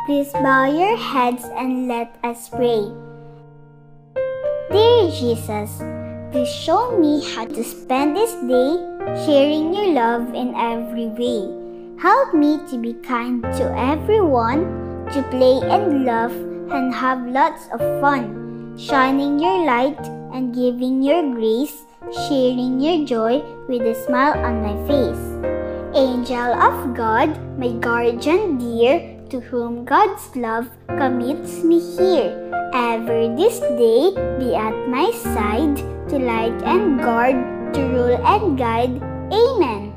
Please bow your heads and let us pray. Dear Jesus, please show me how to spend this day sharing your love in every way. Help me to be kind to everyone, to play and laugh and have lots of fun, shining your light and giving your grace, sharing your joy with a smile on my face. Angel of God, my guardian dear, to whom God's love commits me here. Ever this day be at my side, to light and guard, to rule and guide. Amen.